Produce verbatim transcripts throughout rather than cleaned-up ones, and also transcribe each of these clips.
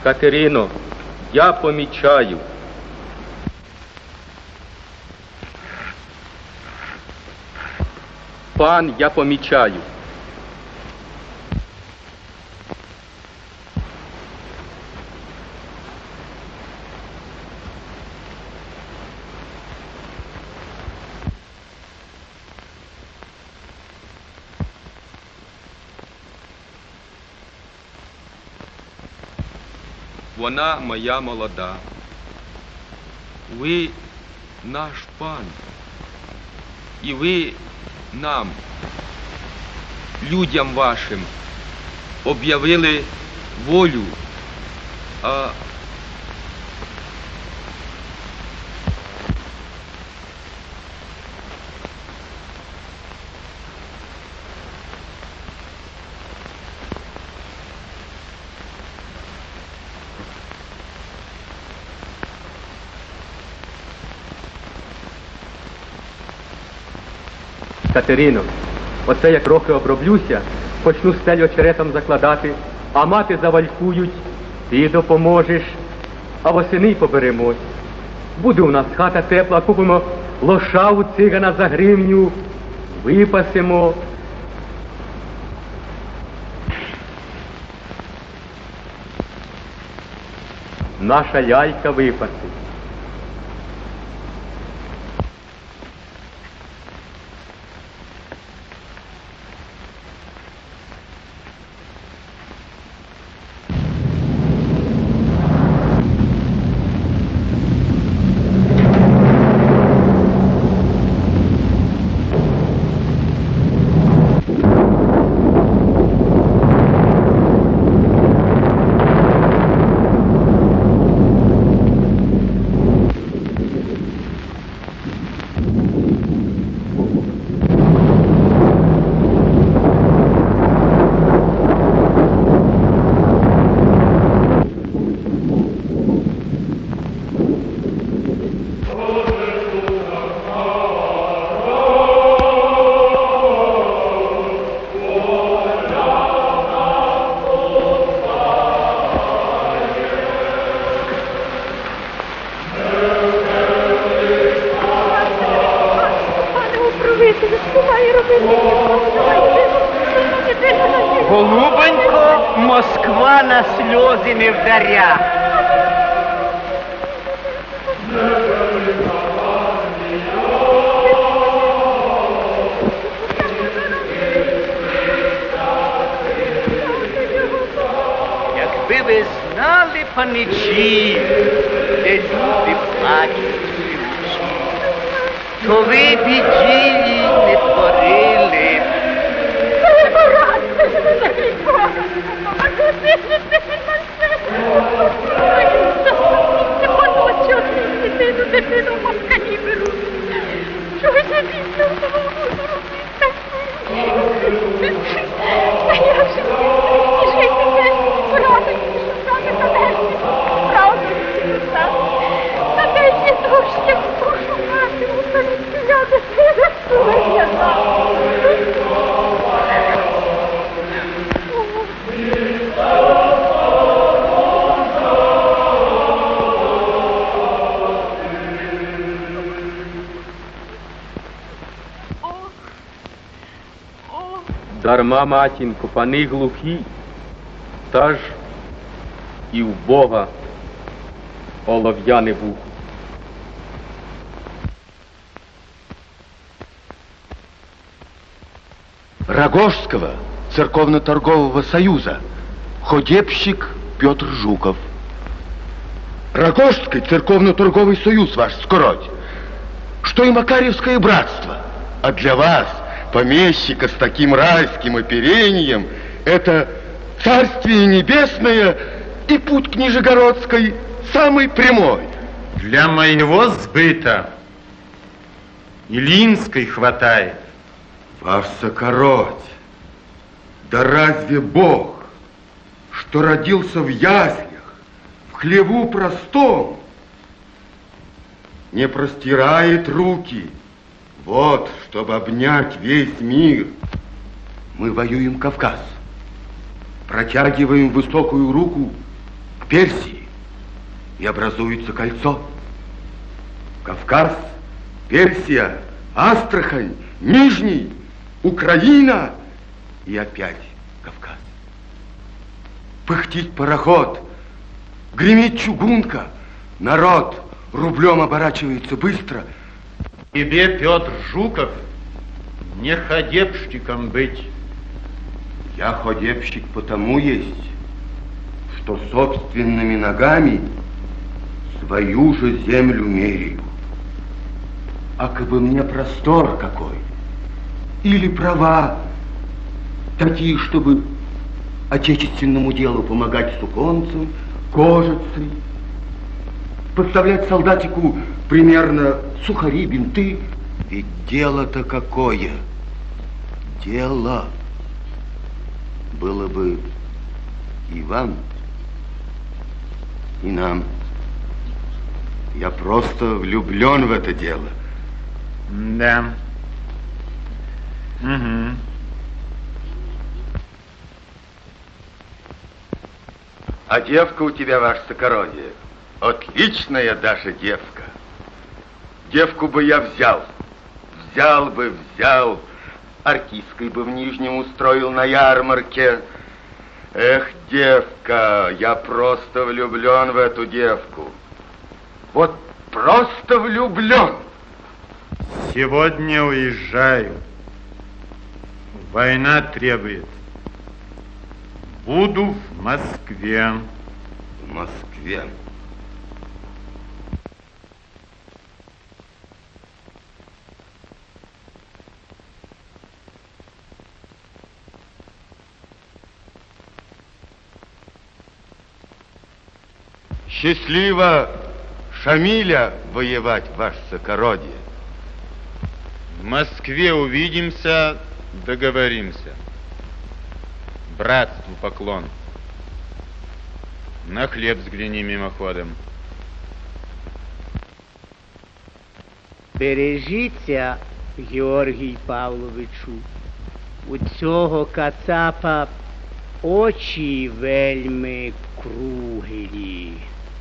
Катерино, я помічаю. Пан, я помічаю. Вона моя молода. Ви наш пан. І ви нам, людям вашим, об'явили волю, а Катерино, оце як трохи оброблюся, почну стелю очеретом закладати, а мати завалькують, ти допоможеш, а восени поберемось. Буде у нас хата тепла, купимо лоша у цигана за гривню, випасемо. Наша яйка випасе. Голубонько, Москва на сльози не вдаря. Якби ви знали, паничі, де люди плачуть сльозі, то ви біді не творили. Дитину москалі беруть. Чого ж я дійсно можу робити? Та я вже і жити теж порадуюся, що саме Танесі правду сказав. Танесі дощ, як душу мати, мусить я дитина своя. Дарма, матінко, пани глухі, та ж і в Бога олов'яне вухо. Рогожского церковно-торгового союза, ходебщик Петр Жуков. Рогожский церковно-торговый союз, ваш скороть, что и Макарьевское братство, а для вас, помещика с таким райским оперением, это царствие небесное и путь к Нижегородской самый прямой. Для моего сбыта Илинской хватает. Ваш сокороть, да разве Бог, что родился в яслях, в хлеву простом, не простирает руки, вот, чтобы обнять весь мир? Мы воюем Кавказ, протягиваем высокую руку Персии, и образуется кольцо. Кавказ, Персия, Астрахань, Нижний, Украина и опять Кавказ. Пыхтит пароход, гремит чугунка, народ рублем оборачивается быстро. Тебе, Петр Жуков, не ходебщиком быть. Я ходебщик потому есть, что собственными ногами свою же землю меряю. А кабы мне простор какой, или права такие, чтобы отечественному делу помогать суконцам, кожицей, подставлять солдатику примерно сухари, бинты. Ведь дело-то какое? Дело. Было бы и вам, и нам. Я просто влюблен в это дело. Да. Угу. А девка у тебя, ваше высокородие, отличная даже девка. Девку бы я взял, взял бы, взял, артисткой бы в Нижнем устроил на ярмарке. Эх, девка, я просто влюблен в эту девку. Вот просто влюблен. Сегодня уезжаю. Война требует. Буду в Москве. В Москве. Счастливо Шамиля воевать, ваше высокородие. В Москве увидимся, договоримся. Братству поклон. На хлеб взгляни мимоходом. Бережіться, Георгій Павловичу, у цього кацапа очі вельми круглі.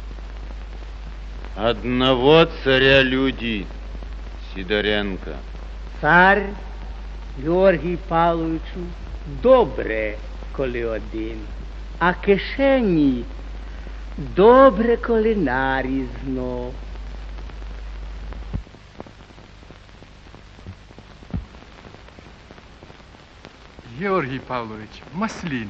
Одного царя люди, Сидоренко. Цар, Георгій Павловичу, добре, коли один, а кишені добре, коли нарізно. Георгий Павлович, маслін.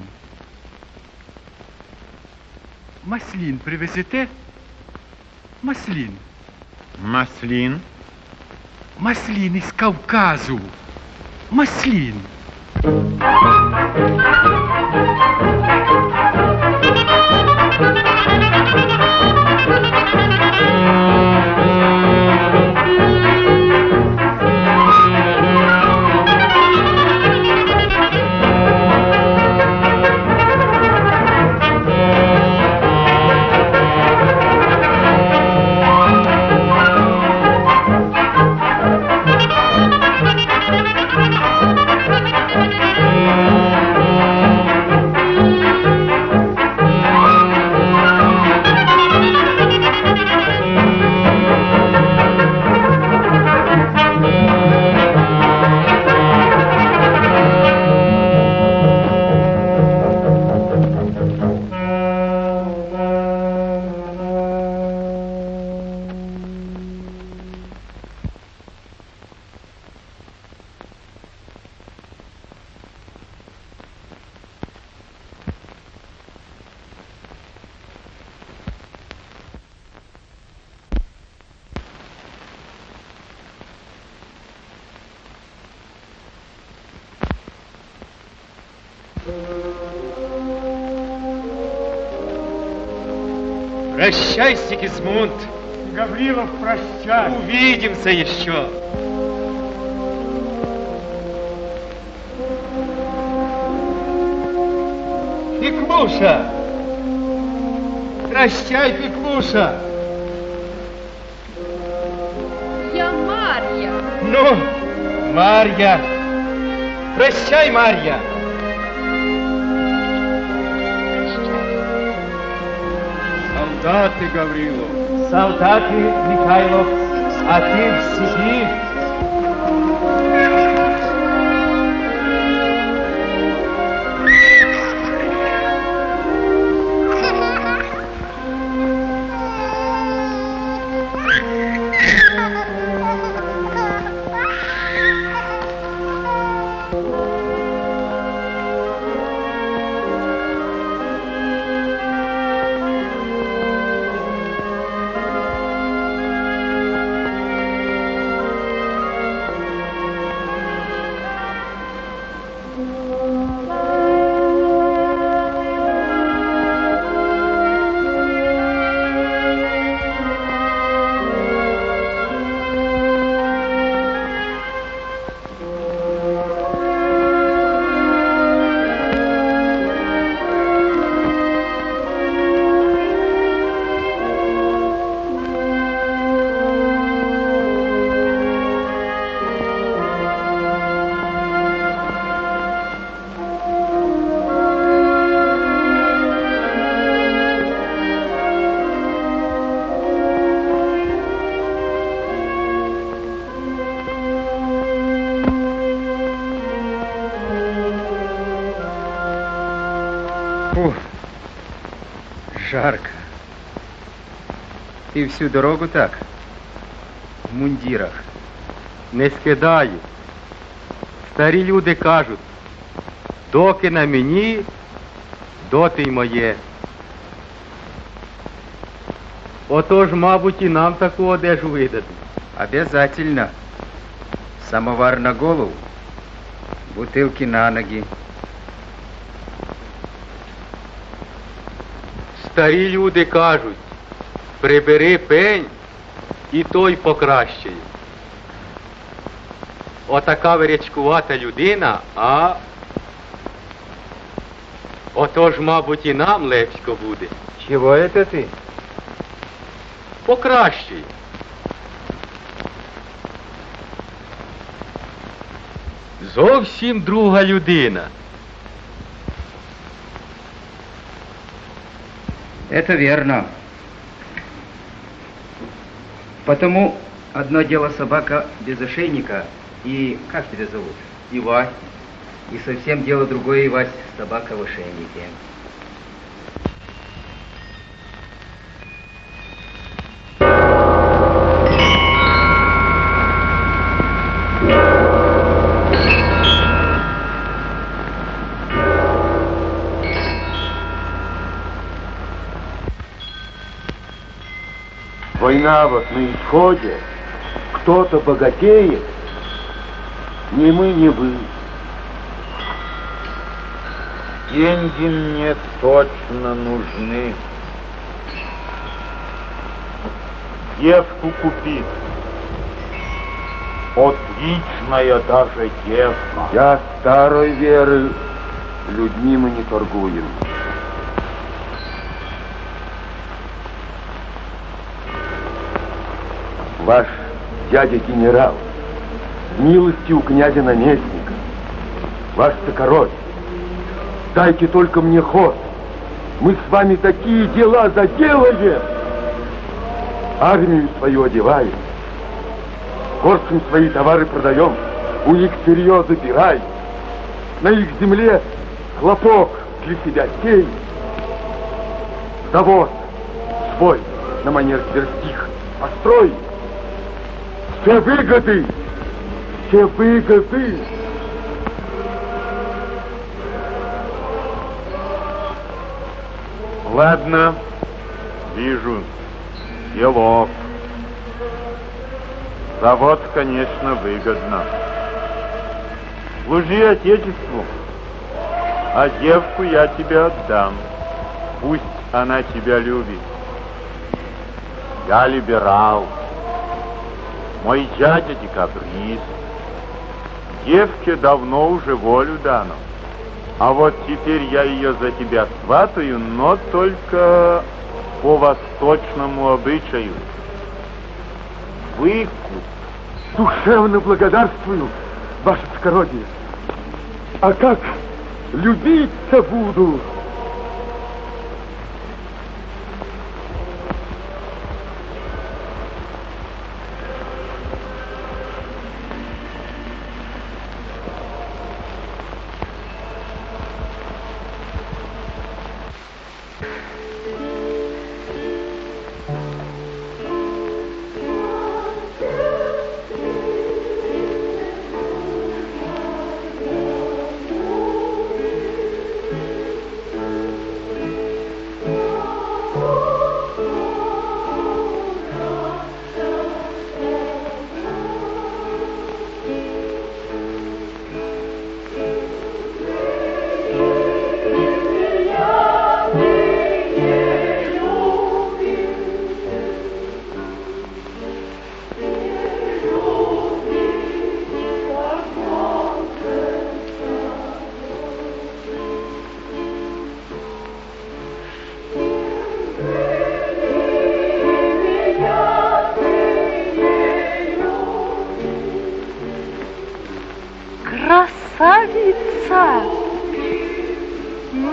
Маслін привезете? Маслін. Маслин. Маслін із Кавказу. Маслін. Прощай, Сигизмунд. Гаврилов, прощай. Увидимся еще. Пеклуша. Прощай, Пеклуша. Я Мар'я. Ну, Марья. Прощай, Марья. Прощай. Солдаты, Гаврилов. Солдаты, Михайлов, а ты в степи. Фу, жарко. И всю дорогу так, в мундирах. Не скидаю. Старі люди кажуть, доки на мені, доти й моє. Отож, мабуть, і нам таку одежу видадуть. Обязательно. Самовар на голову, бутылки на ноги. Старі люди кажуть, прибери пень, і той покращає. Отака вирячкувата людина, а... Отож, мабуть, і нам легко буде. Чего это ты? Покращає. Зовсім друга людина. Это верно. Потому одно дело собака без ошейника и, как тебя зовут? Івась. И совсем дело другое, Ивась, собака в ошейнике. Война вот на исходе, кто-то богатеет, ни мы, ни вы. Деньги мне точно нужны. Девку купить. Отличная даже девка. Я старой веры, людьми мы не торгуем. Ваш дядя генерал, милости у князя наместника, ваш-то король, дайте только мне ход, мы с вами такие дела заделаем, армию свою одеваем, горцам свои товары продаем, у них сырье забираем, на их земле хлопок для себя сеем, завод свой на манер сверстих построим. Все выгоды, все выгоды. Ладно, вижу, делов. Завод, конечно, выгодно. Служи Отечеству, а девку я тебе отдам. Пусть она тебя любит. Я либерал. Мой дядя декабрист. Девке давно уже волю дано. А вот теперь я ее за тебя сватаю, но только по восточному обычаю. Выкуп. Душевно благодарствую, ваше скородие. А как любиться буду?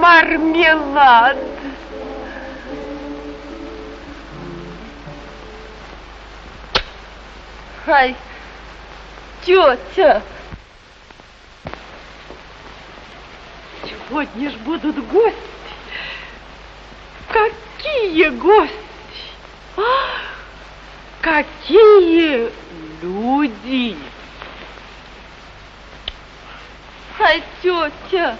мармелад. Ай, тетя, сегодня ж будут гости. Какие гости? А, какие люди? Ай, тетя.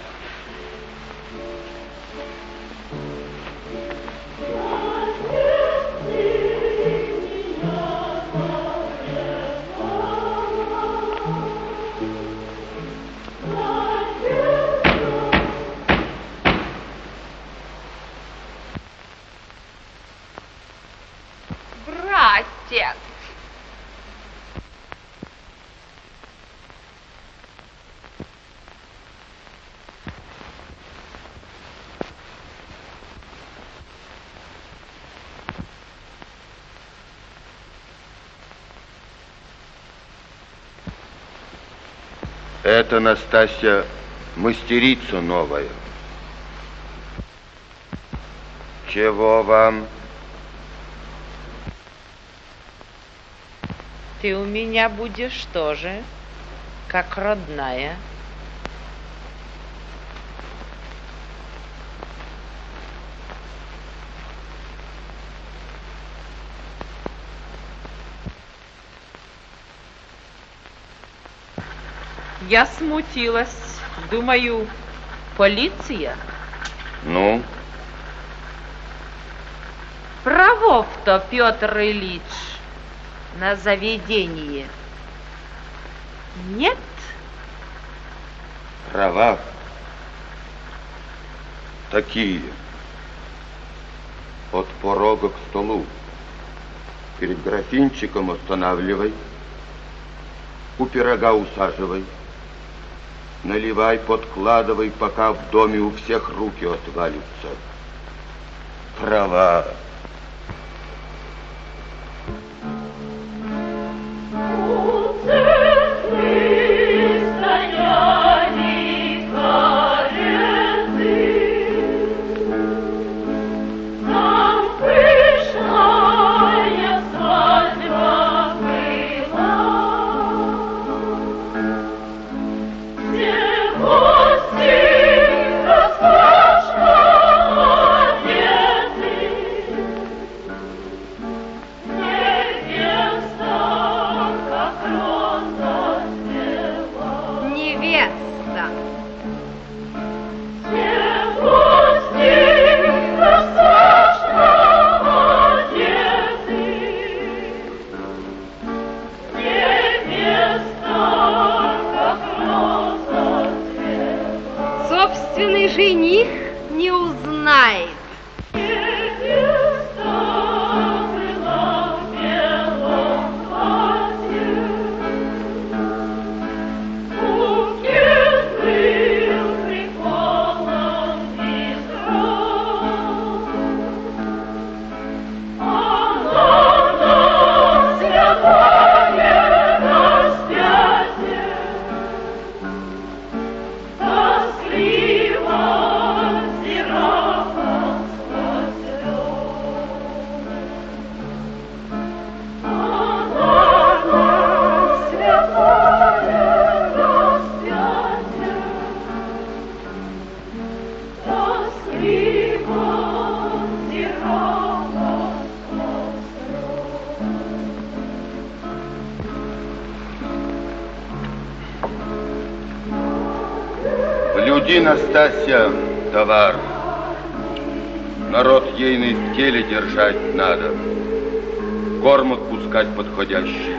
Братец. Это, Настасья, мастерица новая. Чего вам? Ты у меня будешь тоже, как родная. Я смутилась. Думаю, полиция? Ну? Правов-то, Петр Ильич, на заведение нет? Права. Такие. От порога к столу. Перед графинчиком останавливай. У пирога усаживай. Наливай, подкладывай, пока в доме у всех руки отвалятся. Права. Собственный жених не узнает. Люди, Настасья, товар. Народ ейный в теле держать надо. Корм отпускать подходящий.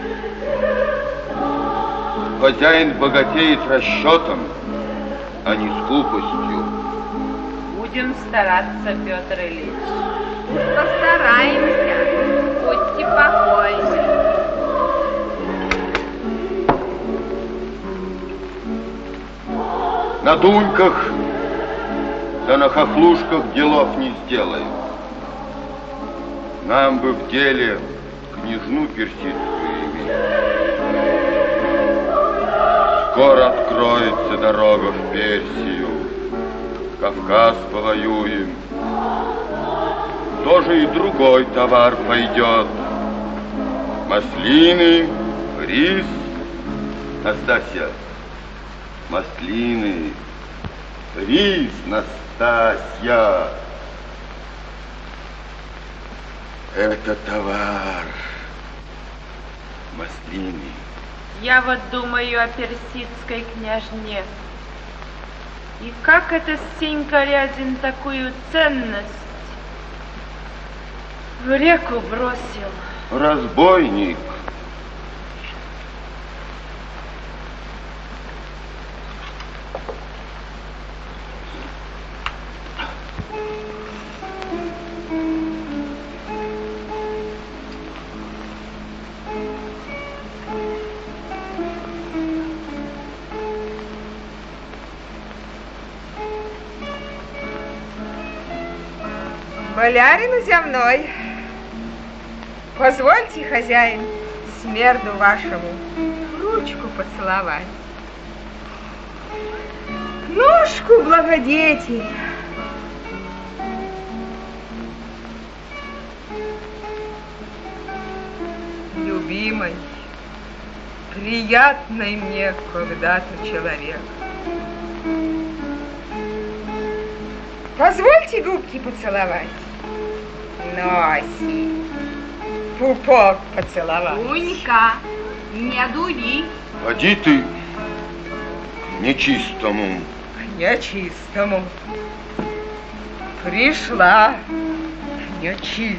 Хозяин богатеет расчетом, а не скупостью. Будем стараться, Петр Ильич. Постараемся. Будьте покойны. На дуньках, да на хохлушках делов не сделаю. Нам бы в деле княжну персидскую иметь. Скоро откроется дорога в Персию. Кавказ повоюем. Тоже и другой товар пойдет. Маслины, рис. Настасья, маслины, рис, Настасья. Это товар. Маслины. Я вот думаю о персидской княжне. И как это Сенька Рязин такую ценность в реку бросил? Разбойник. Болярину земной, позвольте, хозяин, смерду вашему ручку поцеловать. Ножку, благодетель. Любимый, приятный мне когда-то человек. Позвольте губки поцеловать. Носи. Пупок поцеловать. Унька, не дури. Поди ты к нечистому. К нечистому. Пришла к нечистому.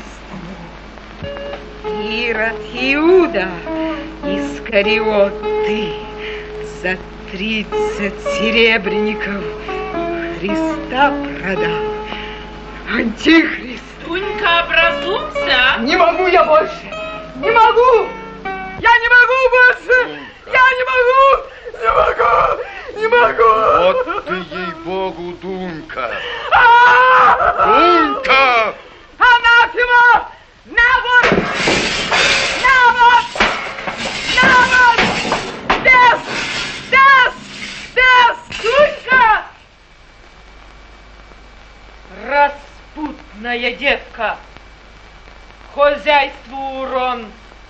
Ирод Иуда Искариоты за тридцать серебряников Христа продал. Антихрист. Тунька, образумся! Не могу я больше! Не могу! Я не могу больше! Я не могу! Не могу! Не могу! Вот ты, ей-богу, Дунька! Дунька! Анафема! На вот! На вот! На вот! Дес! Дес! Дес! Тунька! Распутная девка! Хозяйству урон!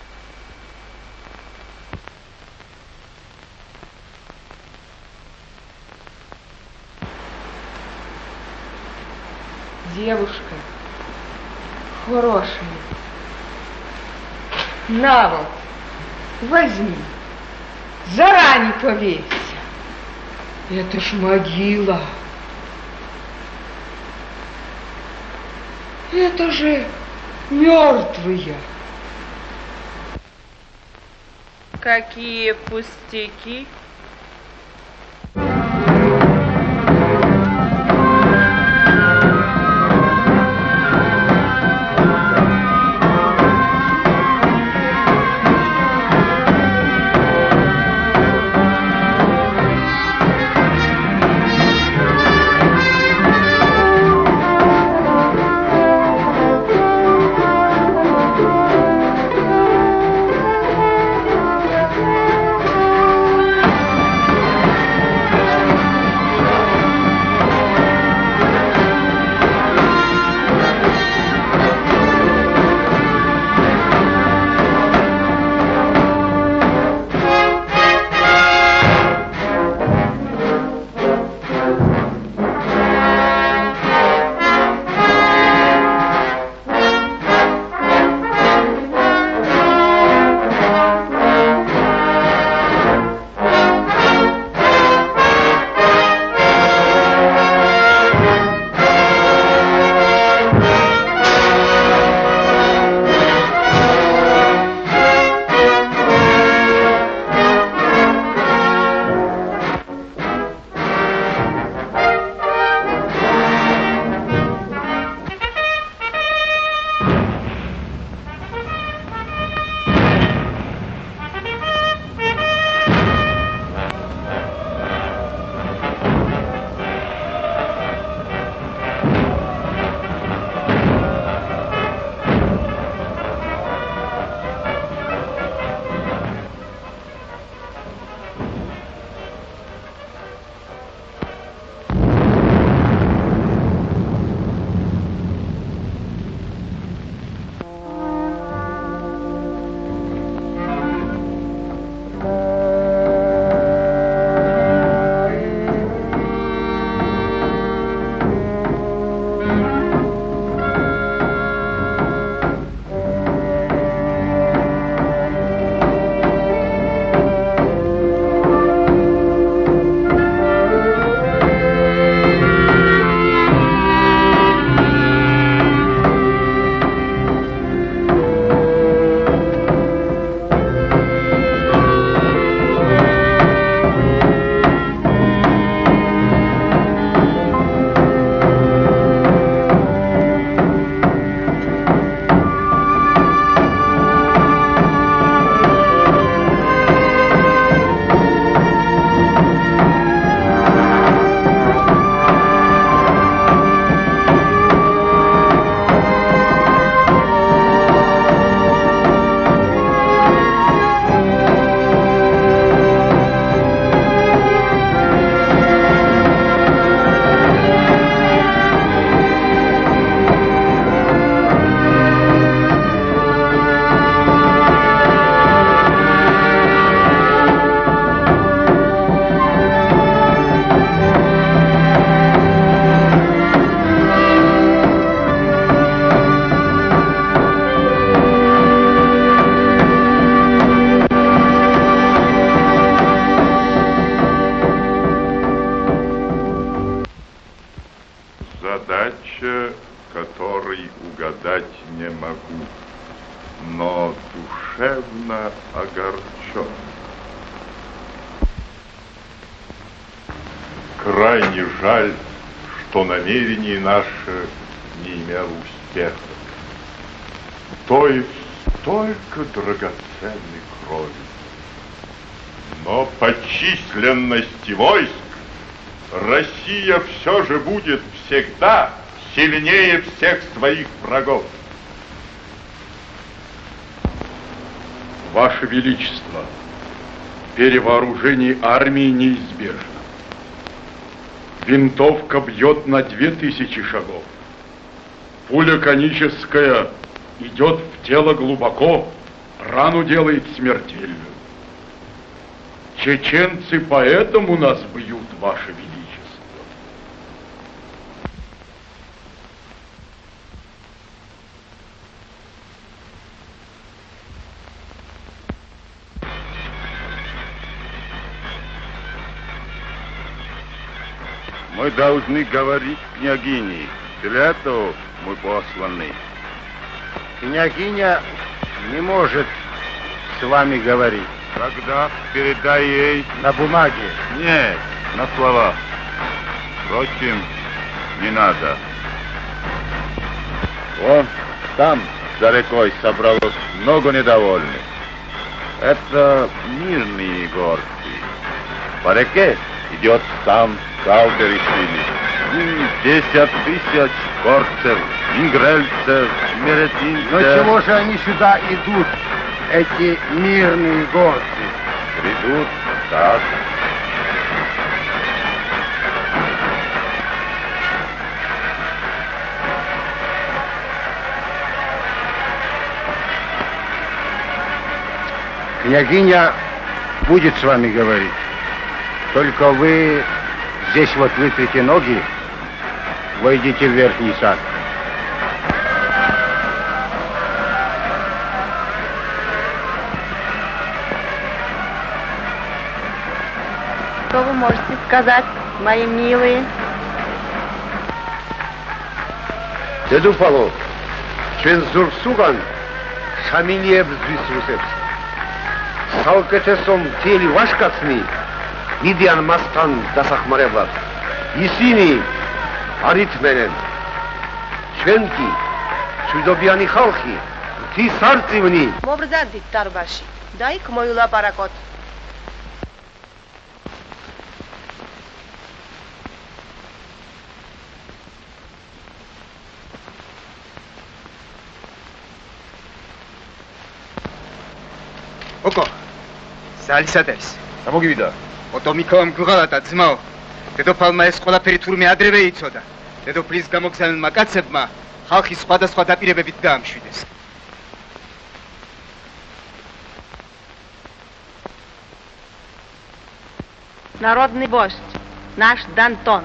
Девушка хорошая. На вот, возьми. Заранее повесься. Это ж могила. Это же мертвые. Какие пустяки! душевно огорчен. Крайне жаль, что намерение наше не имело успеха. То есть столько драгоценной крови. Но по численности войск Россия все же будет всегда сильнее всех своих врагов. Ваше Величество, перевооружение армии неизбежно. Винтовка бьет на две тысячи шагов. Пуля коническая идет в тело глубоко, рану делает смертельную. Чеченцы поэтому нас бьют, Ваше Величество. Мы должны говорить княгине. Для этого мы посланы. Княгиня не может с вами говорить. Тогда передай ей... На бумаге? Нет, на словах. Впрочем, не надо. Вон там, за рекой, собралось много недовольных. Это мирные горцы. По реке идет сам Калдеришвили. Десять тысяч горцев, ингрельцев, меретинцев. Но чего же они сюда идут, эти мирные горцы? Придут так. Княгиня будет с вами говорить. Только вы здесь вот вытрите ноги, войдите в верхний сад. Что вы можете сказать, мои милые? Деду Пало, Чензурсуган, Шаминьев Звисрусепс. Салкетесом тели вашкацни, Нидиан Мастан Дасахмаревлад. Исини, Аритменен, Чвенки, Чудобиани Халхи, Ти Сарцивни. Мобрзадит Тарбаши, дай к мою лапаракот. Oko, საალისადერის. გამოგივიდა. ოტომიკოვამ გვიღალა და ძმაო. დედოფალმა ეს ყველაფერი თურმე ადრევე იცოდა. დედოფლის გამოგზავნილმა კაცებმა ხალხის სხვადასხვა დაპირებებით დაამშვიდეს. Народный вождь, наш Дантон.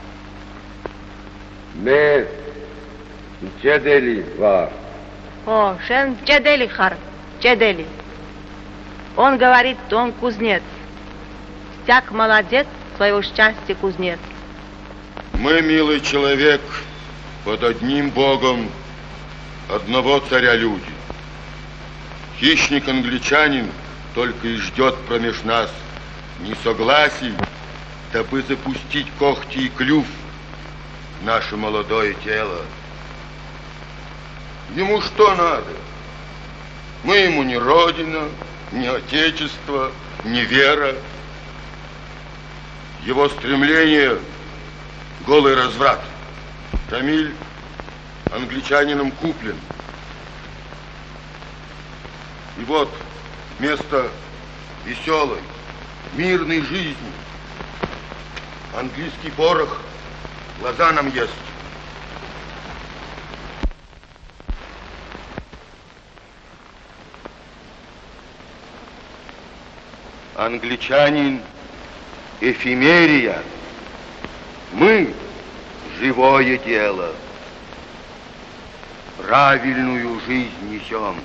Ме Джедели вар. О, шен Джедели хар, Джедели. Он говорит, он кузнец. Всяк молодец, своего счастья кузнец. Мы, милый человек, под одним Богом, одного царя люди. Хищник-англичанин только и ждет промеж нас несогласий, дабы запустить когти и клюв в наше молодое тело. Ему что надо? Мы ему не родина, не отечество, не вера. Его стремление — голый разврат. Шамиль англичанином куплен. И вот вместо веселой, мирной жизни английский порох глаза нам ест. Англичанин — эфемерия. Мы — живое дело. Правильную жизнь несем.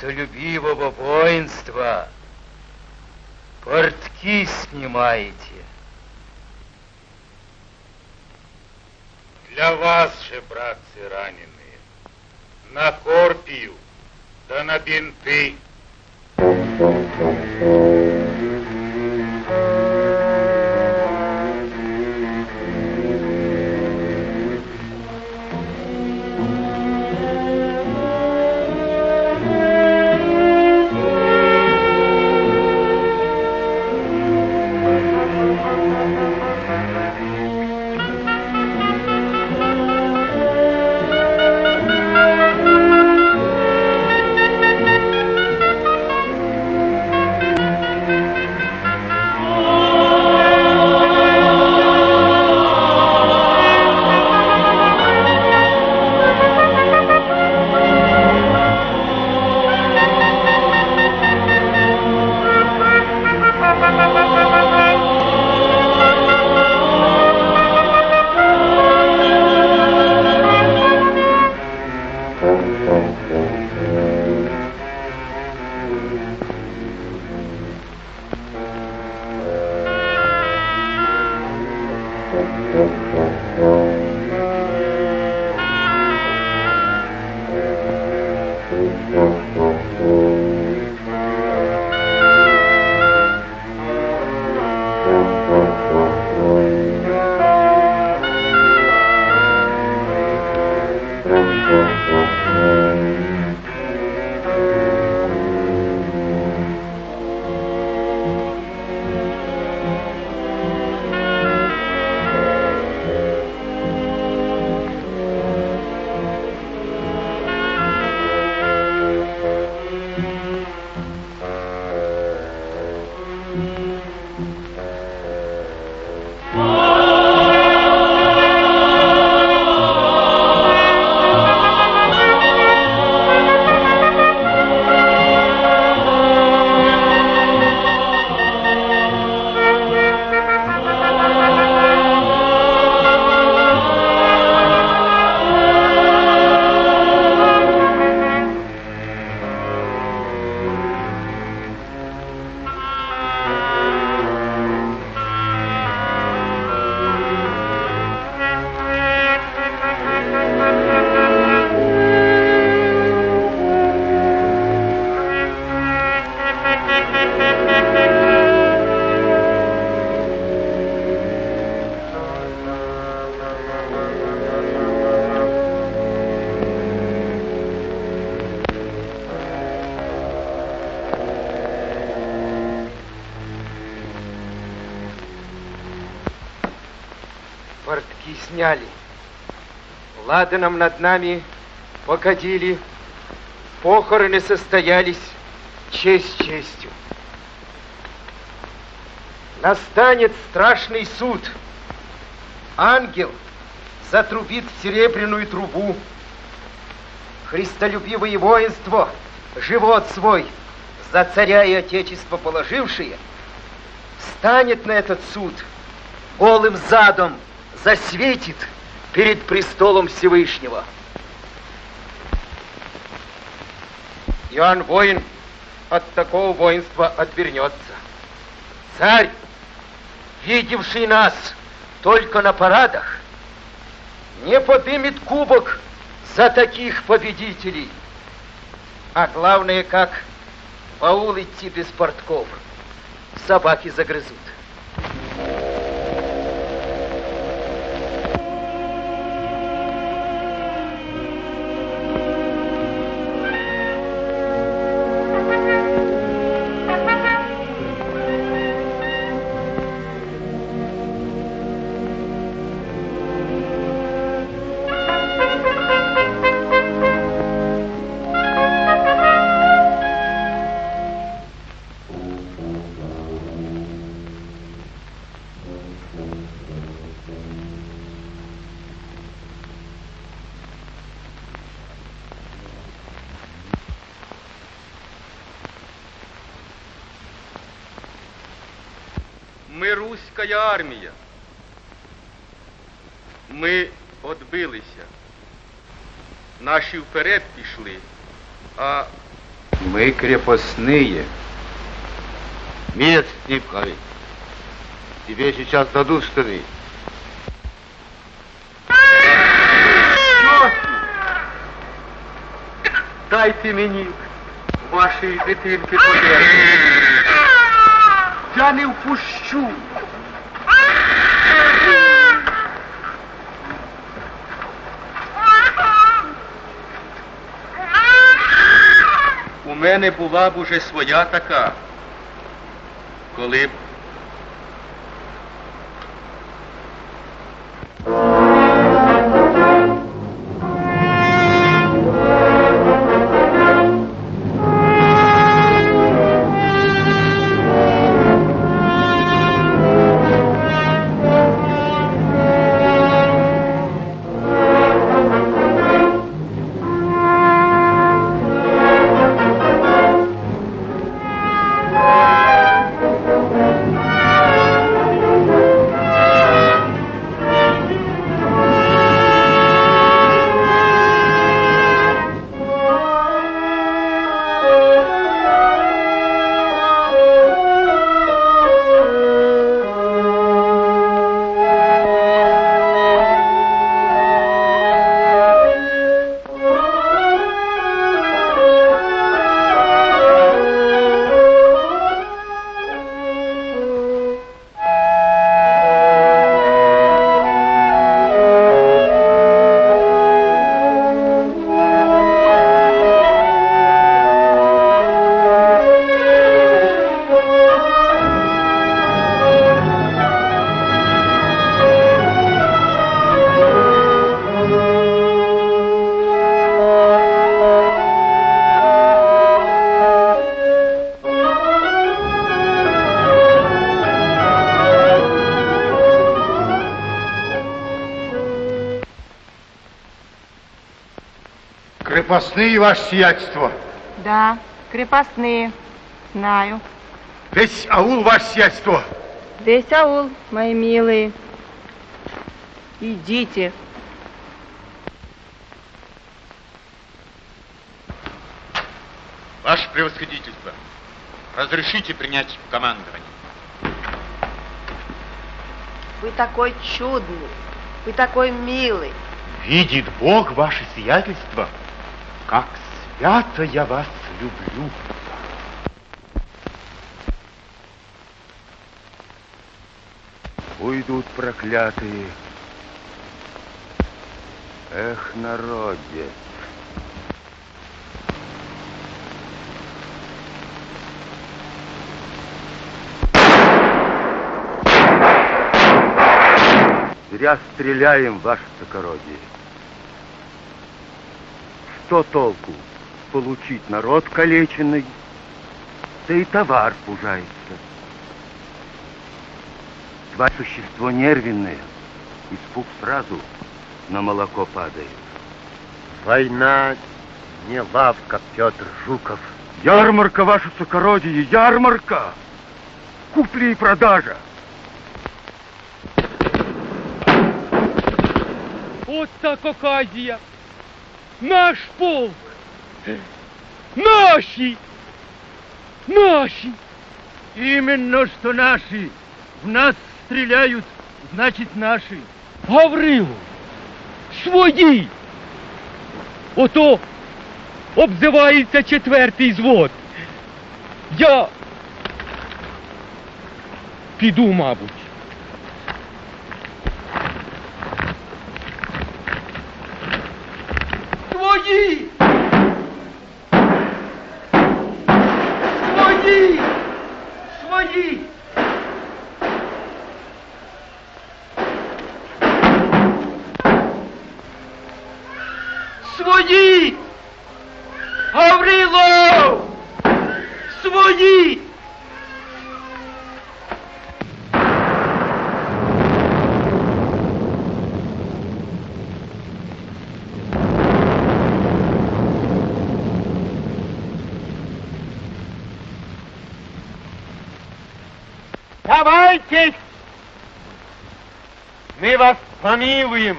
христолюбивого воинства портки снимаете. Для вас же, братцы раненые, на корпию, да на бинты. Портки сняли, ладаном над нами покадили, похороны состоялись, честь честью. Настанет страшный суд. Ангел затрубит в серебряную трубу. Христолюбивое воинство, живот свой за царя и отечество положившее, встанет на этот суд, голым задом засветит перед престолом Всевышнего. Иоанн воин от такого воинства отвернется. Царь, видевший нас только на парадах, не подымет кубок за таких победителей. А главное, как в аул идти без портков, собаки загрызут. Ми руська армія. Ми отбилися. Наші вперед пішли, а Мы крепостные. Нет, Стипкой. Тебе сейчас дадут штаны. Дайте мені вашої дитинки подержати. Я не впущу. У мене була б уже своя така, коли б Крепостные, ваше сиятельство. Да, крепостные. Знаю. Весь аул, ваше сиятельство. Весь аул, мои милые. Идите. Ваше превосходительство, разрешите принять командование. Вы такой чудный, вы такой милый. Видит Бог, ваше сиятельство, как свято я вас люблю. Уйдут проклятые. Эх, народец. Зря стреляем, ваше высокородие. Что толку получить народ калеченный, да и товар пужается. Два существо нервенное, испуг сразу на молоко падает. Война не лавка, Петр Жуков. Ярмарка, ваше высокородие, ярмарка! Купли и продажа! Вот так оказия! Наш полк! Наши! Наши! Именно что наши! В нас стреляют, значит наши. Гаврило! Свої! Ото обзивається четвертий звод. Я піду, мабуть. Свої! Свої! Свої! Свої! Гаврило! Свої! Давайте! Мы вас помилуем.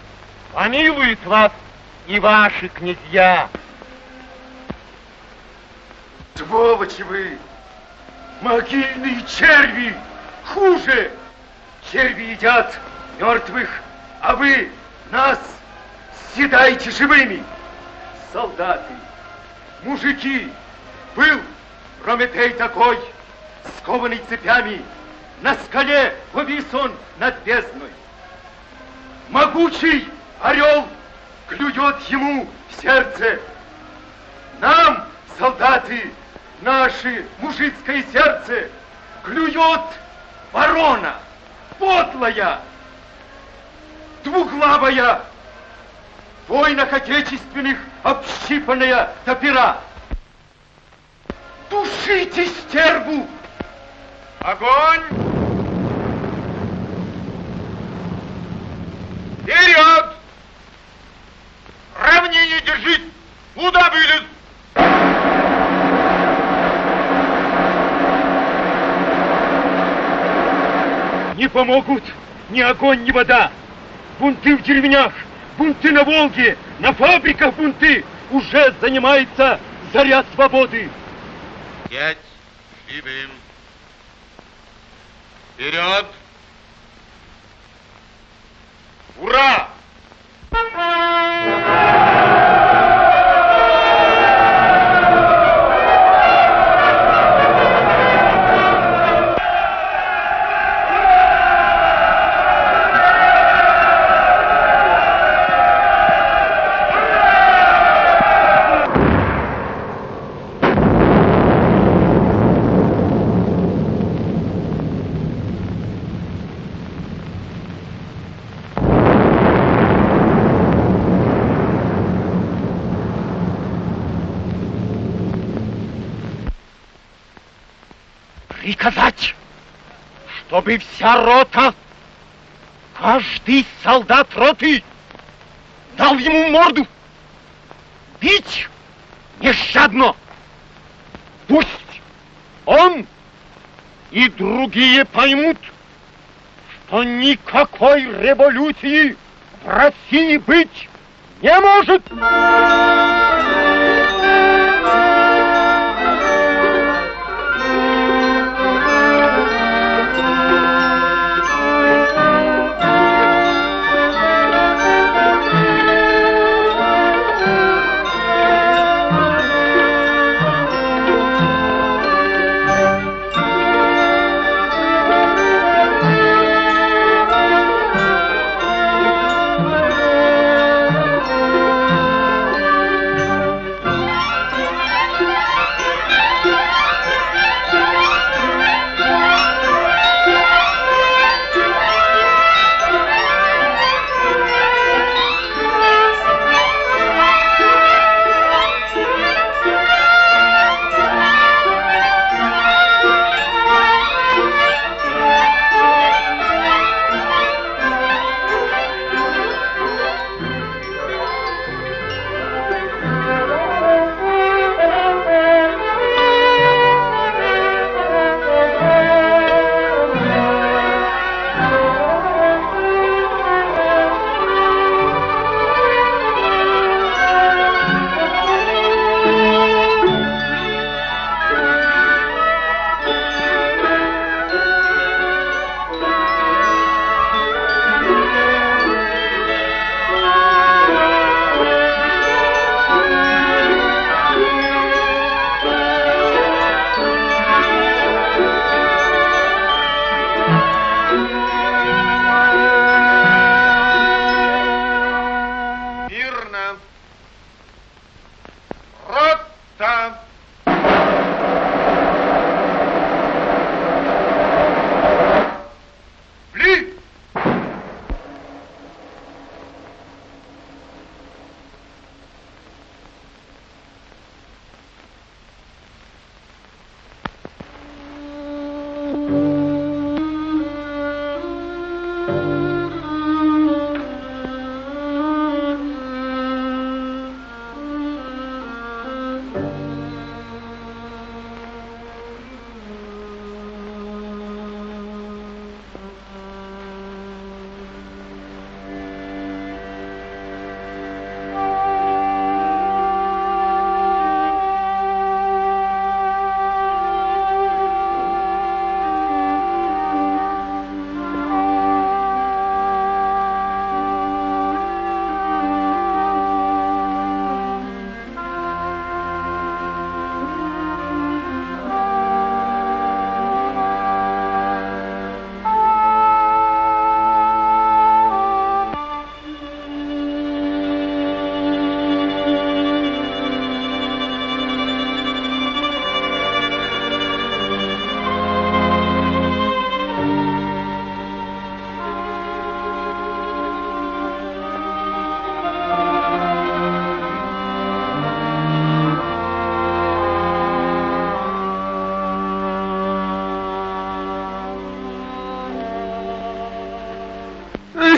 Помилуют вас и ваши князья. Сволочи вы! Могильные черви! Хуже! Черви едят мертвых, а вы нас съедаете живыми! Солдаты, мужики, был Прометей такой, скованный цепями, на скале повис он над бездной. Могучий орел клюет ему в сердце. Нам, солдаты, наше мужицкое сердце клюет ворона, подлая, двуглавая, в войнах отечественных общипанная топера. Тушите стерву! Огонь! Вперед! Равнение держись! Куда вылез? Не помогут ни огонь, ни вода. Бунты в деревнях, бунты на Волге, на фабриках бунты. Уже занимается заря свободы. Пять живым. Вперед! Ура! Приказать, чтобы вся рота, каждый солдат роты дал ему морду, бить нещадно. Пусть он и другие поймут, что никакой революции в России быть не может.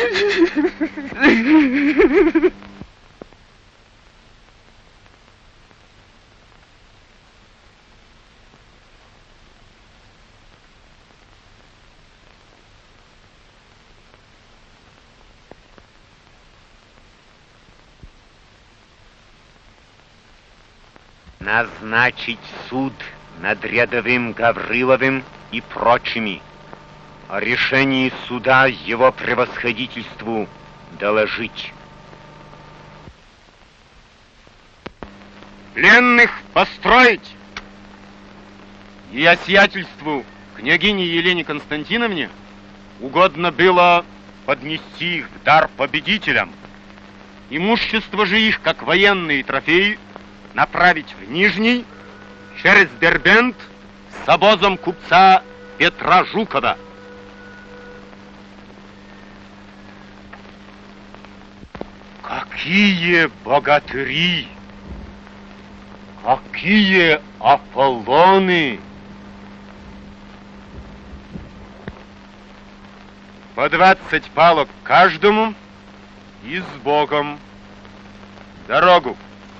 Назначить суд над рядовым Гавриловым и прочими. О решении суда его превосходительству доложить. Пленных построить! Ее сиятельству, княгине Елене Константиновне, угодно было поднести их в дар победителям. Имущество же их, как военные трофеи, направить в Нижний через Дербент с обозом купца Петра Жукова. Какие богатыри! Какие Аполлоны! По двадцать палок каждому и с Богом. Дорогу!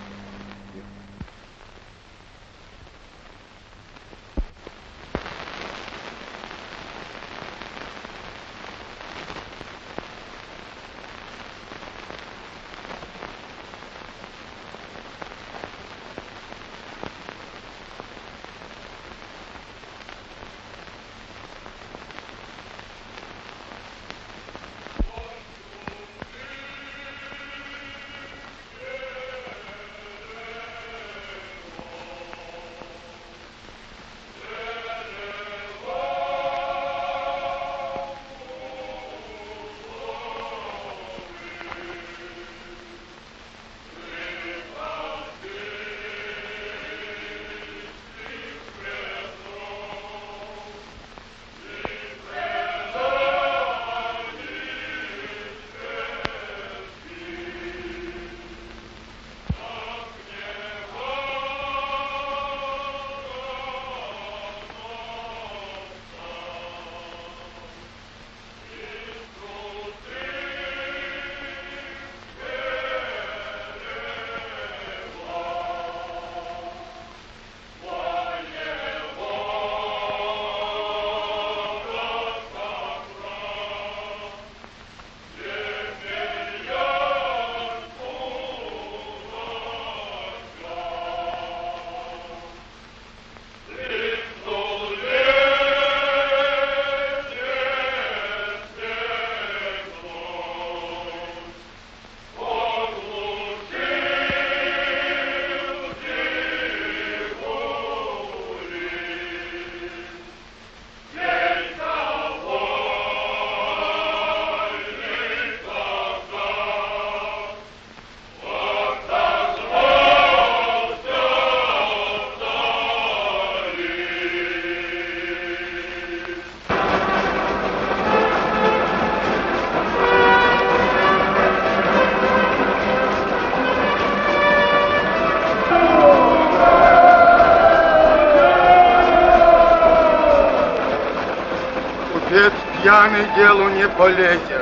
Пьяный делу не полезен.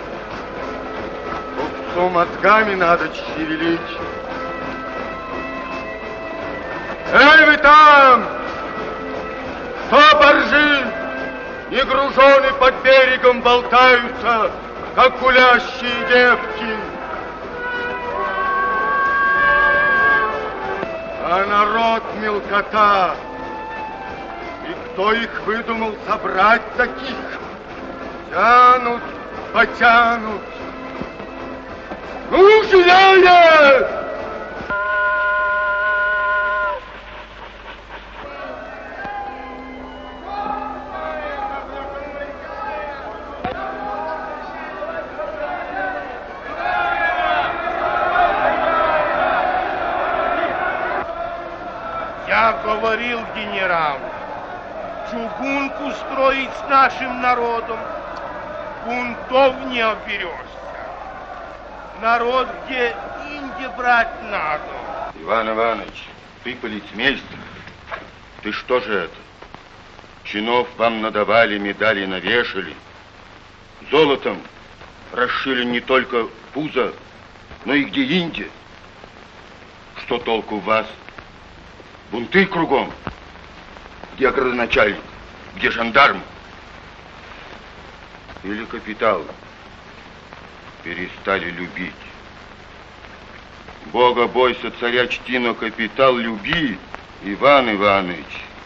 Купцу мозгами надо шевелить. Эй, вы там! Кто боржи не гружены под берегом болтаются, как гулящие девки? А народ мелкота. И кто их выдумал собрать таких? Тянут, потянут. Ну, живее! Я говорил генералу, чугунку строить с нашим народом, бунтов не оберешься. Народ где инди брать надо. Иван Иванович, ты полицмейстер. Ты что же это? Чинов вам надавали, медали навешали. Золотом расшили не только пузо, но и где-нибудь. Что толку в вас? Бунты кругом. Где градоначальник? Где жандарм? Или капитал перестали любить? Бога бойся, царя чти, но капитал люби, Иван Иванович.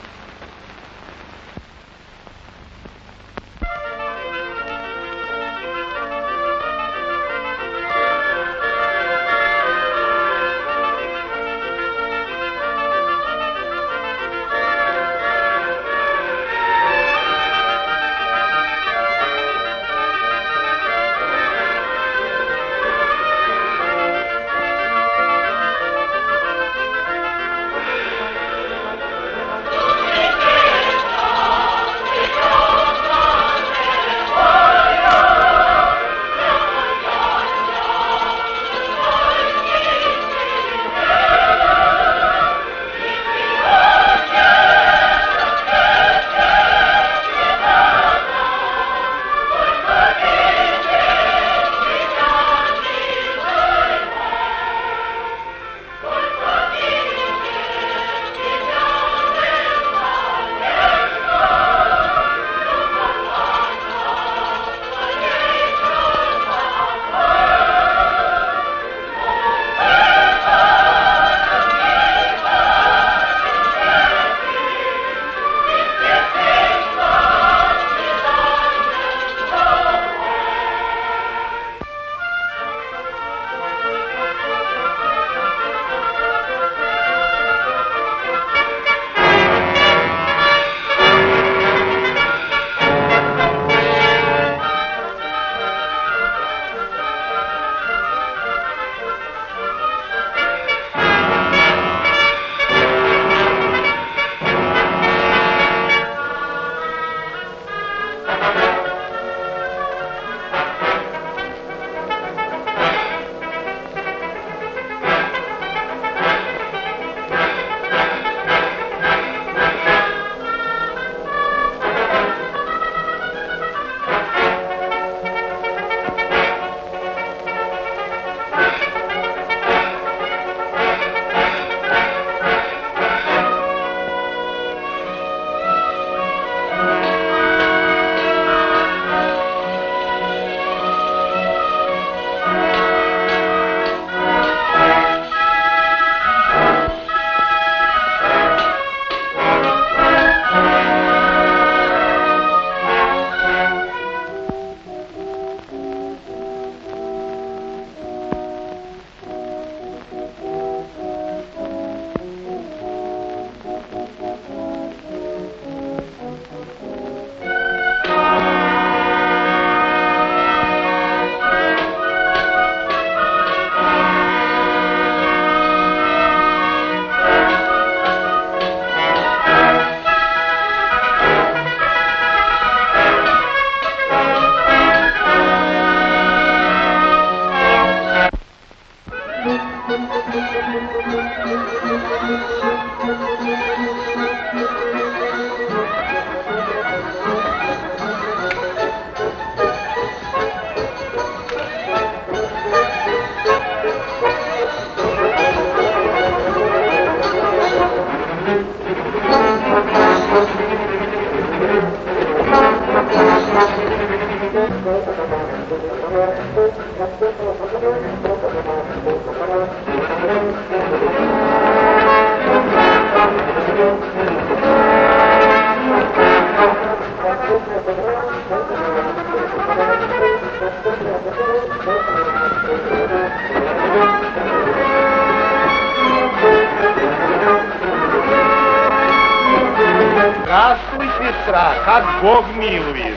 Здравствуй, сестра, как Бог милует.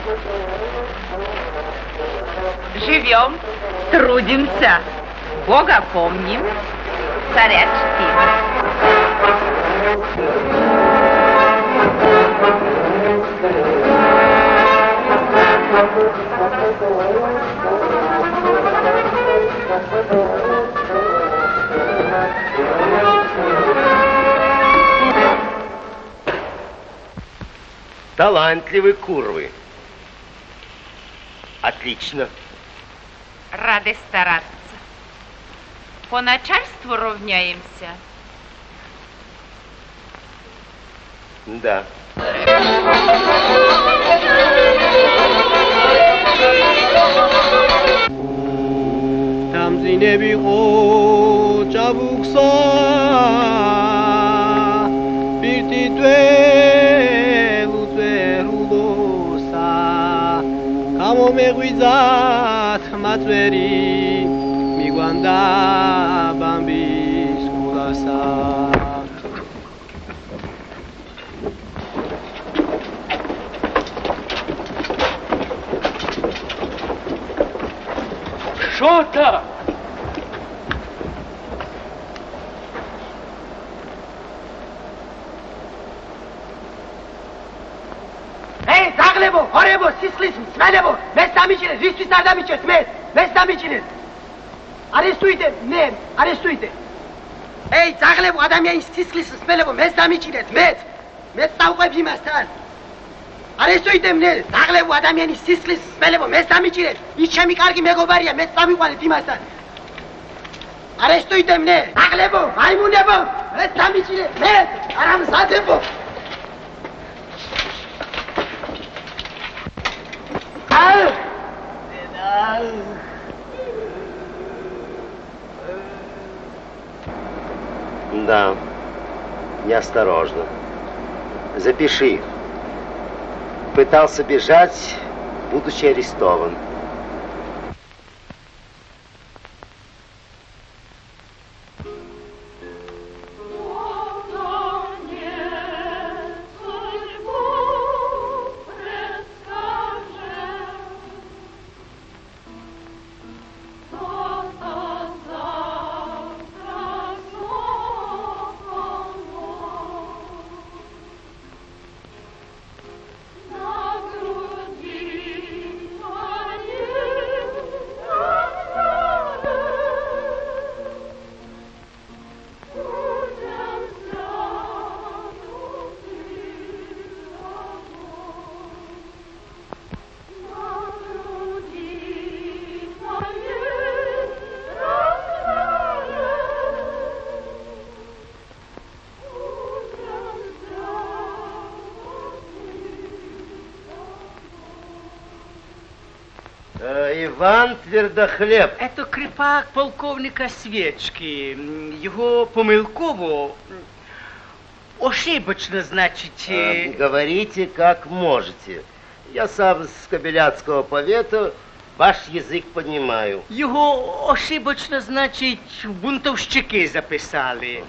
Живем, трудимся, Бога помним, царя Талантливы курвы. Отлично. Рады стараться. По начальству равняемся. Да. Там зинеби о чабукса бирти две луце рудоса камо мегуизат матвери мигуанда бамби скудаса. Що так? Ey, zaglebo, horebo, sislism, smelebo, mestamicine, rispisardamice, smet, mestamicine. Arestуйте, не, arestуйте. Ey, zaglebo, adamia sislism, smelebo, mestamicine, smet, met stauqeb imastan. Arestуйте мне, zaglebo, adamia sislism, smelebo, mestamicine, ის ჩემი კარგი მეგობარია, მე წამიყვანეთ იმასთან. Arestуйте мне, zaglebo, მაიმუნებო, mestamicine, met, aramsaდებო. Да, неосторожно. Запиши. Пытался бежать, будучи арестован. Иван Твердохлеб. Это кріпак полковника Свечки. Його помилково, ошибочно, значит... А, говорите, как можете. Я сам с Кобеляцкого повета, ваш язык понимаю. Його ошибочно, значить, бунтовщики записали.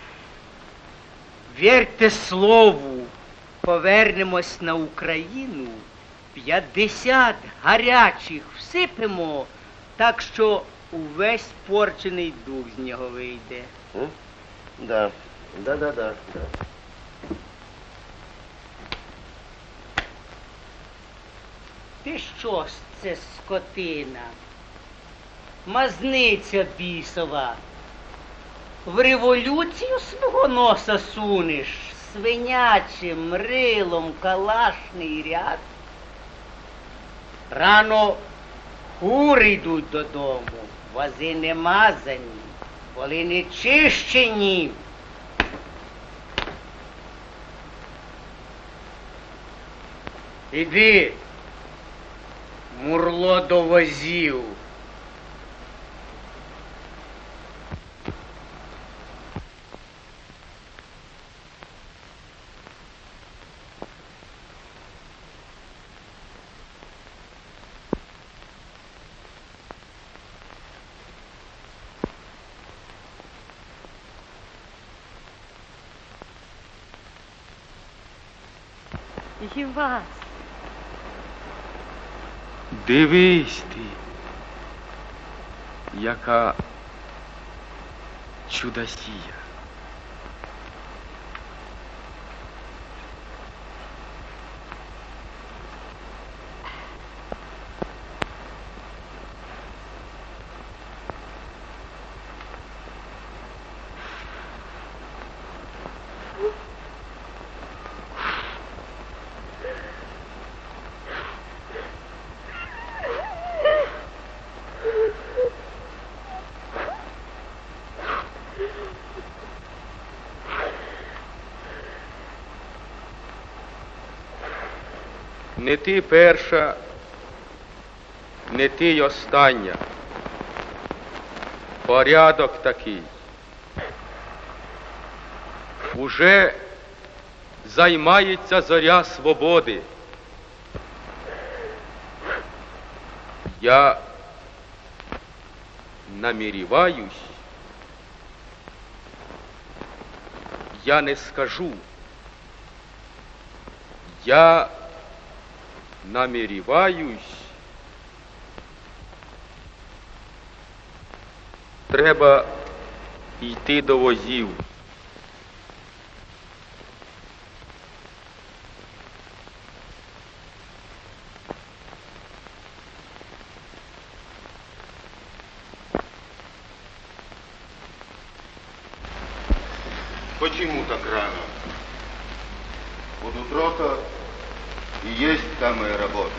Вірте слову, повернемось на Україну, п'ятдесят гарячих всипемо, так що увесь порчений дух з нього вийде. М? Да, да-да-да. Да. Ти що ж це, скотина? Мазниця бісова. В революцію свого носа сунеш, свинячим рилом калашний ряд. Рано кури йдуть додому, вози не мазані, коли не чищені. Іди, мурло до возів. Івас. Дивись ти, яка чудосія. Не ти перша, не ти й остання. Порядок такий. Уже займається зоря свободи. Я наміріваюсь, я не скажу, я наміріваюсь, треба йти до возів. Почему так рано? Под утро-то и есть самая работа.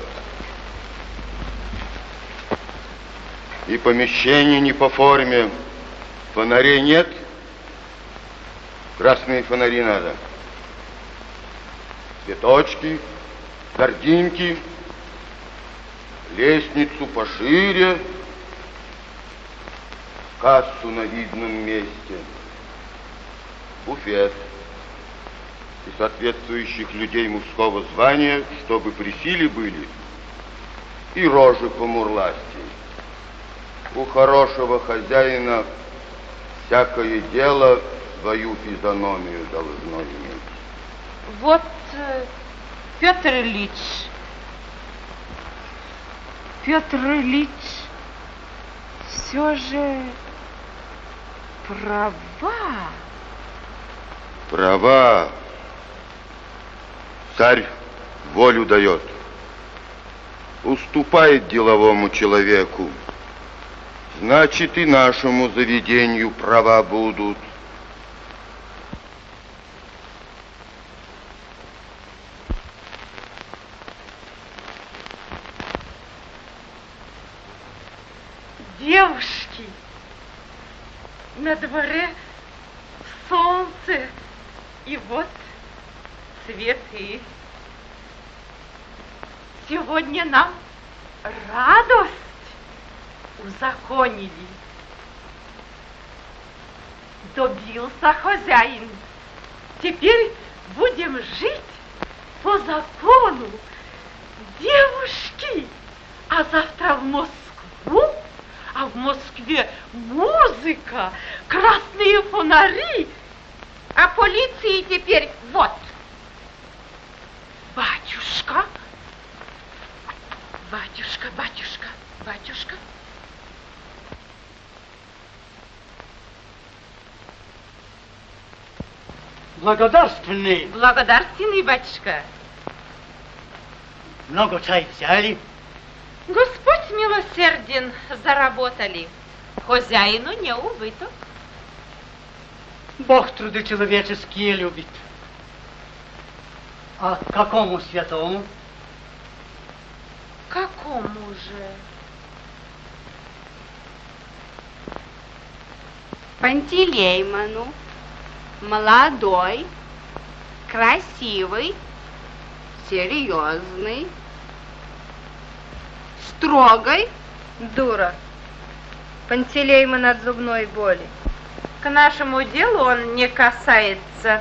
И помещений не по форме, фонарей нет, красные фонари надо. Цветочки, картинки, лестницу пошире, кассу на видном месте. Буфет и соответствующих людей мужского звания, чтобы при силе были, и рожи по-мурласти. У хорошего хозяина всякое дело свою физиономию должно иметь. Вот, э, Петр Ильич, Петр Ильич все же права. Права. Царь волю дает. Уступает деловому человеку. Значит, и нашему заведению права будут. Девушки, на дворе солнце. И вот цветы. Сегодня нам радость узаконили. Добился хозяин. Теперь будем жить по закону. Девушки, а завтра в Москву, а в Москве музыка, красные фонари. А полиции теперь вот. Батюшка, батюшка, батюшка, батюшка. Благодарственный. Благодарственный, батюшка. Много чай взяли? Господь милосерден, заработали. Хозяину не убыток. Бог труды человеческие любит. А какому святому? Какому же? Пантелеймону, молодой, красивый, серьезный, строгой. Дура. Пантелеймон от зубной боли. К нашему делу он не касается.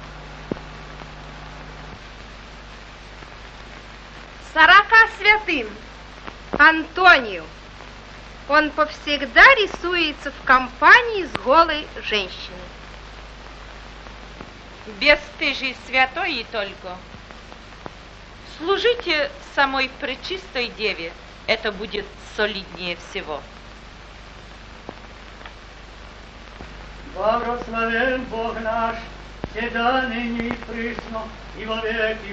Сорока святым. Антонию. Он повсегда рисуется в компании с голой женщиной. Бесстыжий святой и только. Служите самой пречистой деве. Это будет солиднее всего. Благословен Бог наш, всегда ныне и присно, и во веки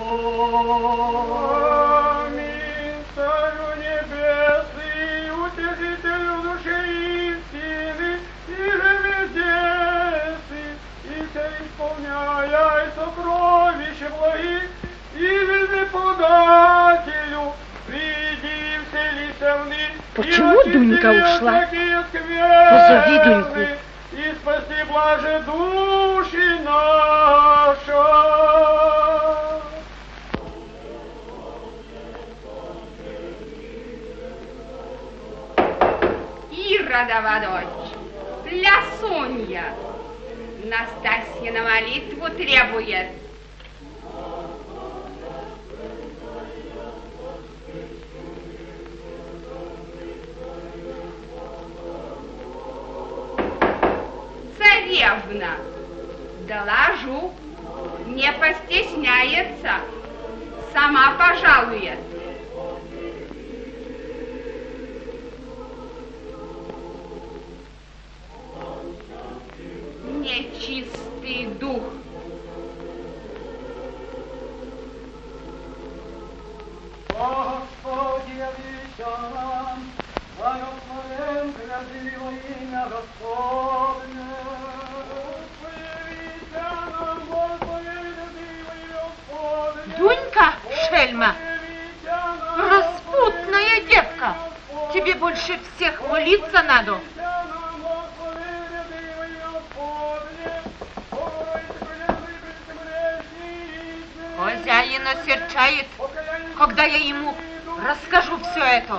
веков. Аминь. Царю небесный, утешителю души истины, и же везде, и все исполняя сокровища благих, и везде подателю, приди вселися в них. Почему Дунька ушла? Позови Дуньку. И спаси блаже души наша. родова дочь, плясунья. Настасья на молитву требует. Царевна, доложу, не постесняется, сама пожалует. Нечистый дух. Господи, явися нам, благословен грядило имя Господне. Появися нам, Господи, грядило имя Господне. Дунька, шельма, распутная девка, тебе больше всех молиться надо. Хозяин осерчает, когда я ему расскажу все это.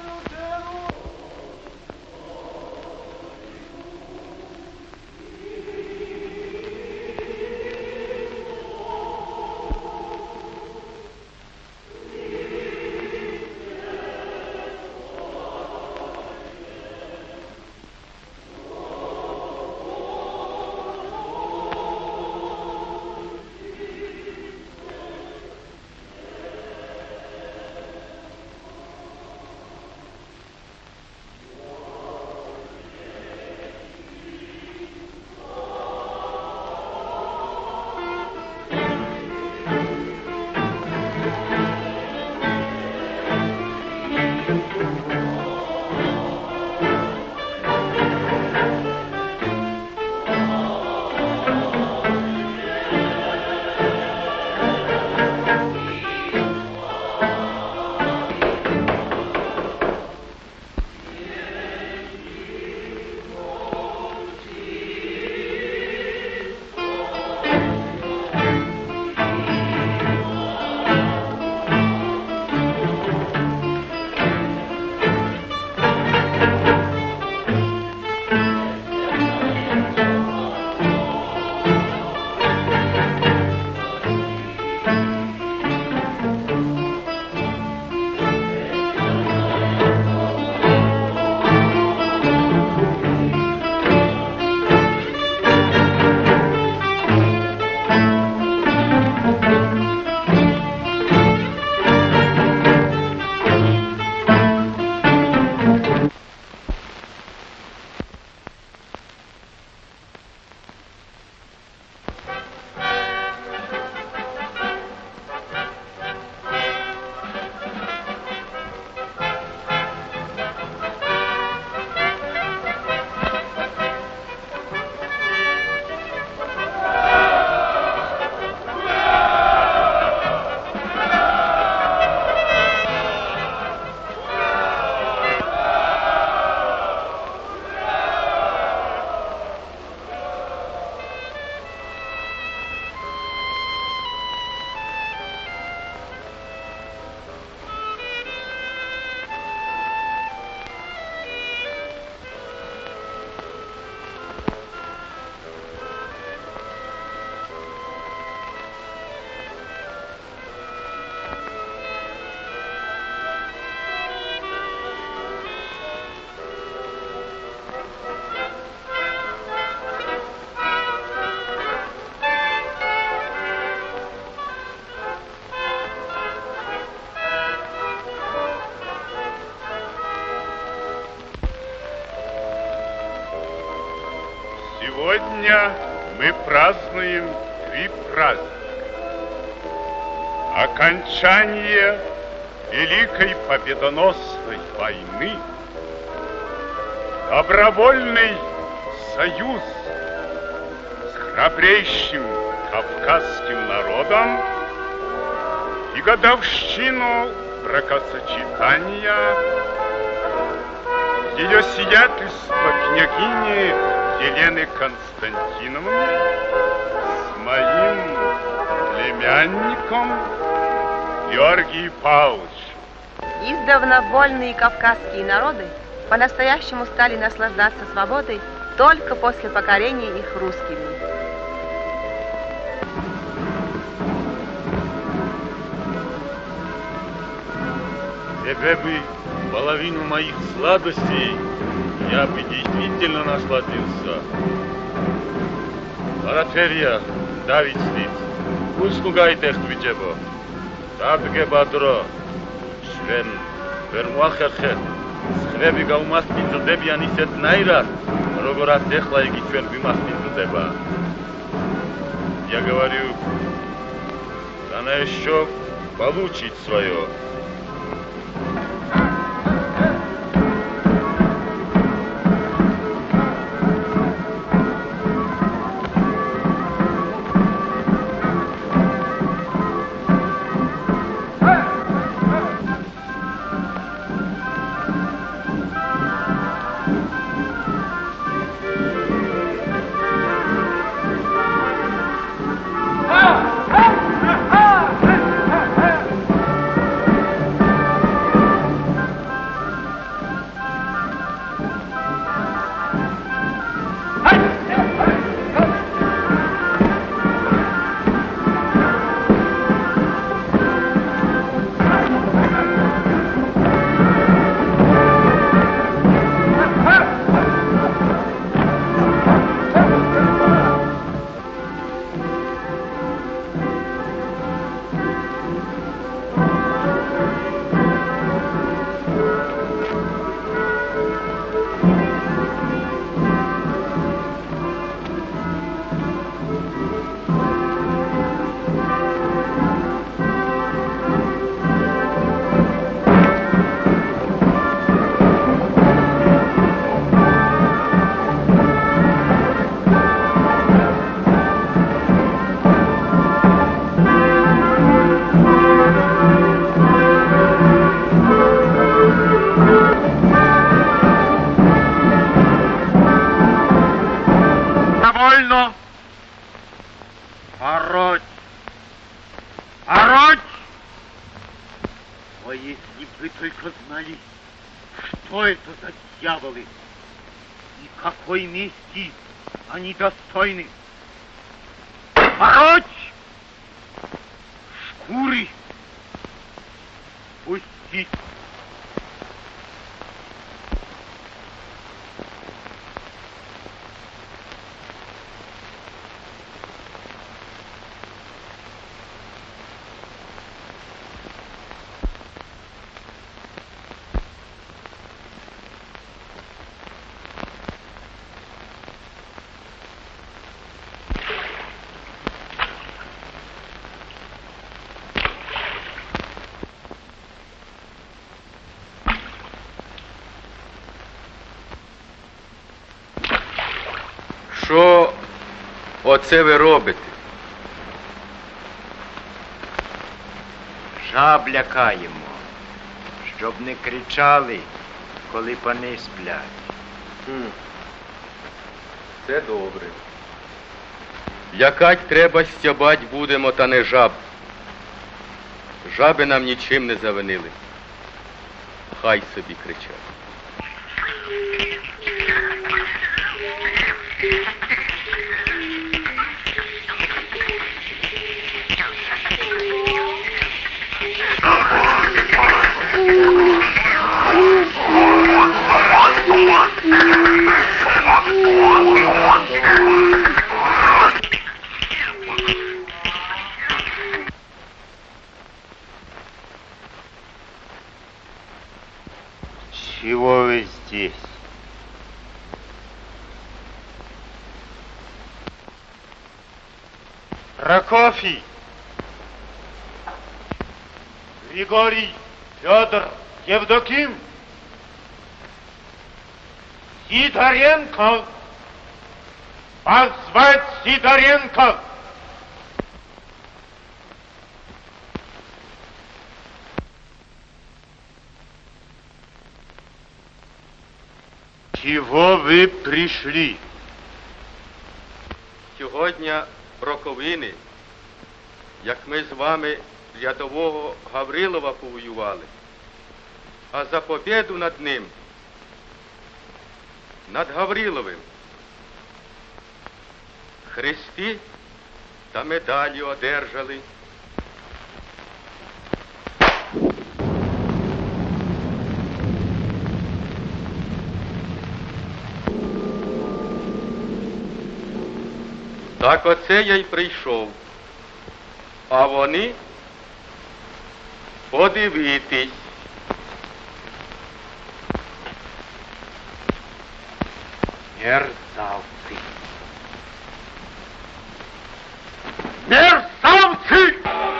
Сегодня мы празднуем три праздника. Окончание Великой Победоносной войны, добровольный союз с храбрейшим кавказским народом и годовщину бракосочетания ее сиятельства княгини Елены Константиновны с моим племянником Георгием Павловичем. Издавна вольные кавказские народы по-настоящему стали наслаждаться свободой только после покорения их русскими. Если бы половину моих сладостей я бы действительно насладился. Паратерия, Давид Стиц, უსნუგაით ეხტვიჭებო, დადგება დრო, ჩვენ ვერ მოახერხეთ, სხვები გაუმასპინძლდებიან ისეთნაირად, როგორაც ეხლა იგი ჩვენ გვიმასპინძლდება. Я говорю, она еще получит свое. Довольно. Ороть. Ороть! О, если бы вы только знали, что это за дьяволы и какой мести они достойны. Ороть! Шкуры пустить. Що оце ви робите? Жаб лякаємо, щоб не кричали, коли пани сплять. Хм. Це добре. Лякать треба, стябать будемо, та не жаб. Жаби нам нічим не завинили. Хай собі кричать. Чего вы здесь? Прокофий, Григорий, Федор, Евдоким, Сидоренко, позвать Сидоренко. Чего вы пришли? Сьогодні роковини, як ми з вами рядового Гаврилова повоювали, а за побєду над ним над Гавриловим. Хрести та медалі одержали. Так оце я й прийшов. А вони подивитись. Мерзавцы! Мерзавцы!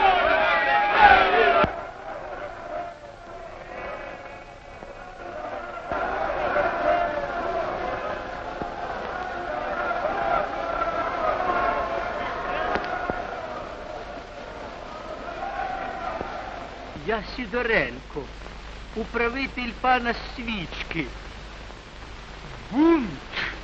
Я Сидоренко, управитель пана Свічки. Бунт!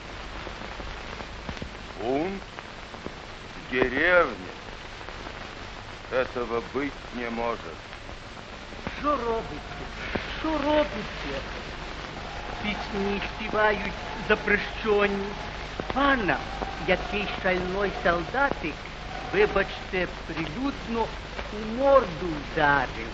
Бунт? В деревне? Этого быть не может. Що робиться? Що робиться? Пісні співають запрещені. Пана, який шальной солдатик, вибачте, прилюдно у морду вдарив.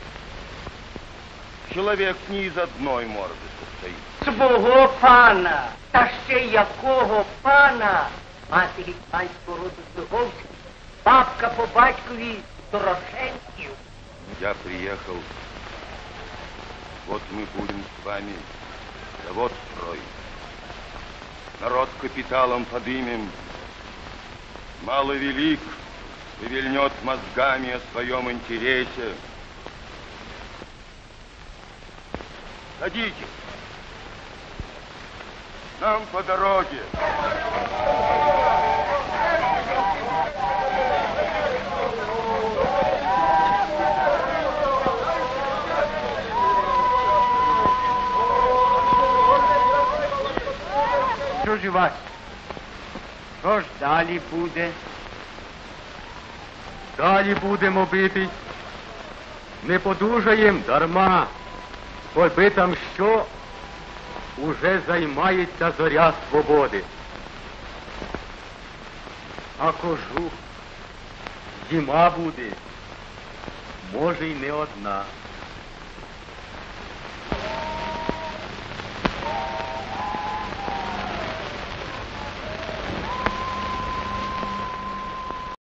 Человек не из одной морды состоит. Свого пана, та ще якого пана? Матері панського роду Звиговський, бабка по батькові Дорошенків. Я приехал, вот мы будем с вами завод строить. Народ капиталом подымем, мало велик, и вильнет мозгами о своем интересе. Садитесь, нам по дороге. Що ж у вас? Що ж далі буде? Далі будемо битись. Не подужаєм дарма. Хоч там що, уже займається зоря свободи. А кожух, зима буде, може й не одна.